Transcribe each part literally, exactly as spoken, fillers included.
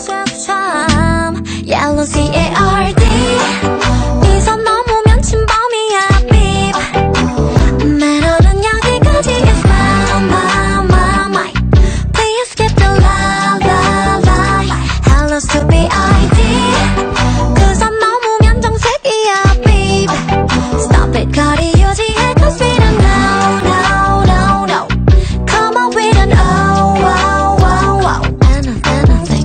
참 Yellow C A R D 이 선 넘으면 침범이야 beep 매너는 여기까지 is my my my my Please skip the la la la Hello stupid I D 그 선 넘으면 정색이야 beep Stop it 거리 유지해 cause we don't know no no no Come up with an oh wow wow wow anything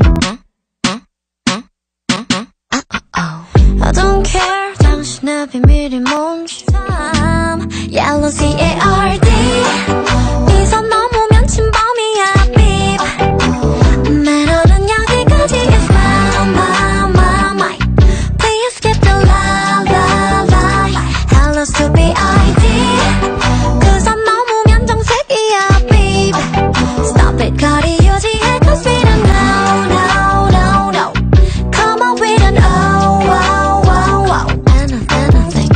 I don't care 당신의 비밀이 뭔지 참 Yellow C A R D 이 선 넘으면 침범이야 beep 매너는 여기까지 is my my my my Please skip the la la la Hello stupid I D 그 선 넘으면 정색이야 beep Stop it 거리 유지해 cause we don't know no no no Come up with an oh wow wow wow anything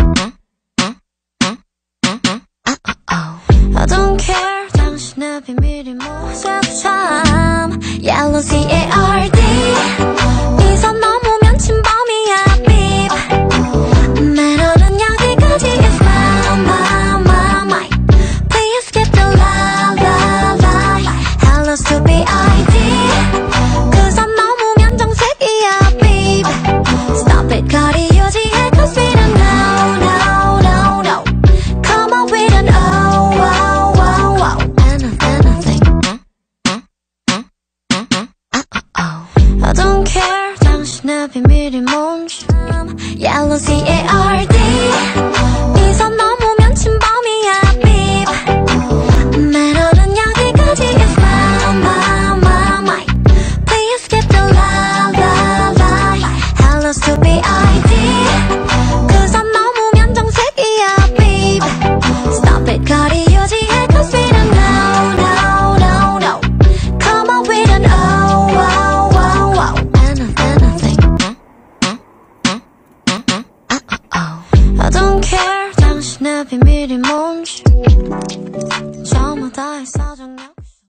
I don't care 당신의 비밀이 뭐지 참 Yellow C A R D 이 선 넘으면 침범이야 beep 매너는 여기까지 is my my my my Please skip the la la la Hello stupid I D 그 선 넘으면 정색이야 beep Stop it 거리 유지해 cause we don't know no no no Come up with an oh wow wow wow anything I don't care 당신의 비밀이 뭔지 Yellow C A R D 이 선 넘으면 침범이야 beep 매너는 여기까지 is my my my my Please skip the la la la Hello stupid I D 그 선 넘으면 정색이야 beep Stop it 거리 유지해 cause we don't know no no no Come up with an oh wow wow wow anything I don't care 당신의 비밀이 뭔지 저마다의 사정력